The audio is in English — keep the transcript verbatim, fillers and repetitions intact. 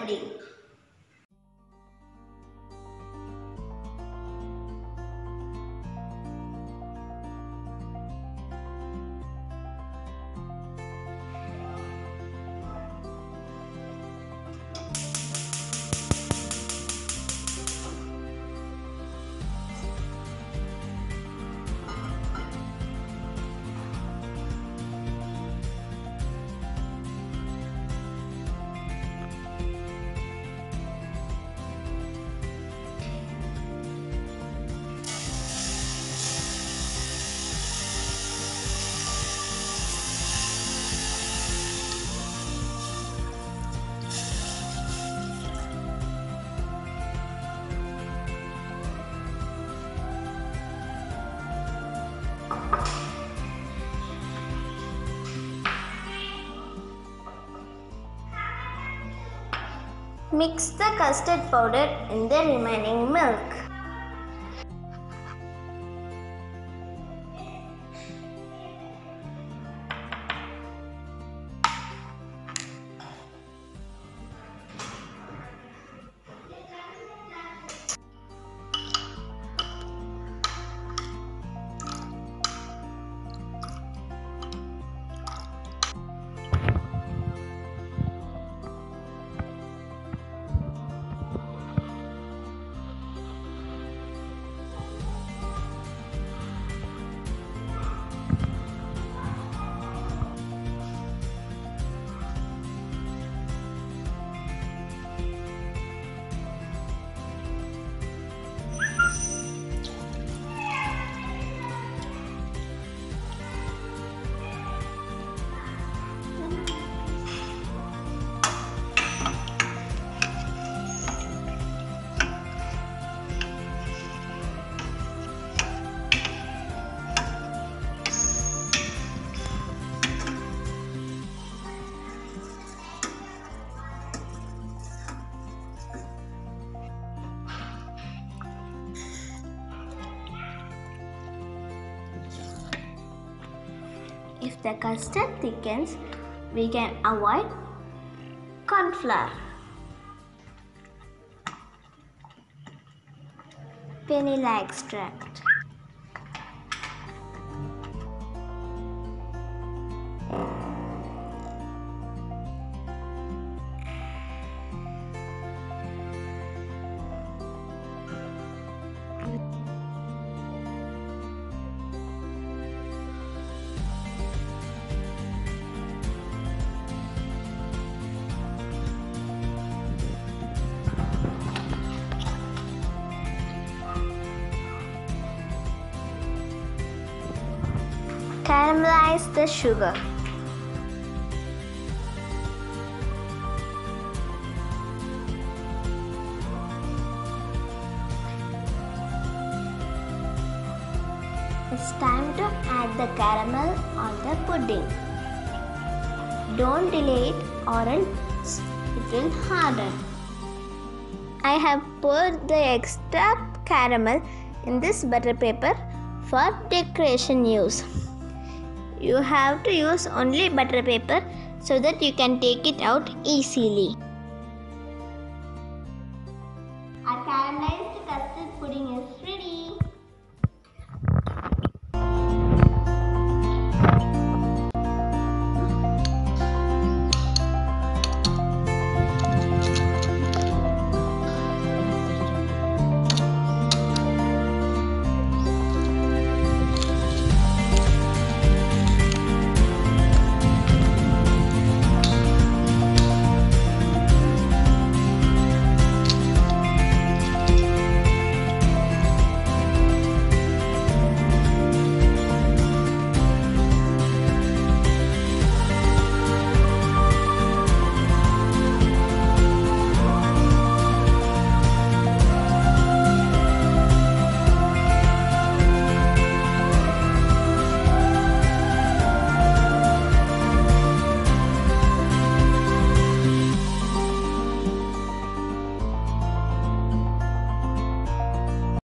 pudding. Mix the custard powder in the remaining milk. If the custard thickens, we can avoid corn flour. Vanilla extract. Caramelize the sugar. It's time to add the caramel on the pudding. Don't delay it or else it will harden. I have poured the extra caramel in this butter paper for decoration use. You have to use only butter paper so that you can take it out easily.